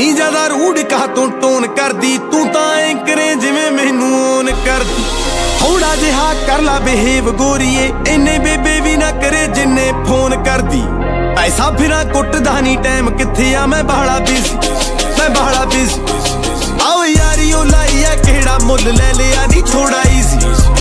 नी ज्यादा रूड कहा तू टोन कर दी, तू तां ऐ करे जिवें मैनू ओन कर दी। थोड़ा जिहा कर ला बिहेव गोरीए, इन्ने बेबे भी ना करे जिन्ने फोन कर दी। पैसा फिरा कुटदा नी टाइम किथे आ, मैं बड़ा बिजी, मैं बड़ा बिजी। आओ यारी ओ लाइया केड़ा मुल ले लिया नी थोड़ा इजी।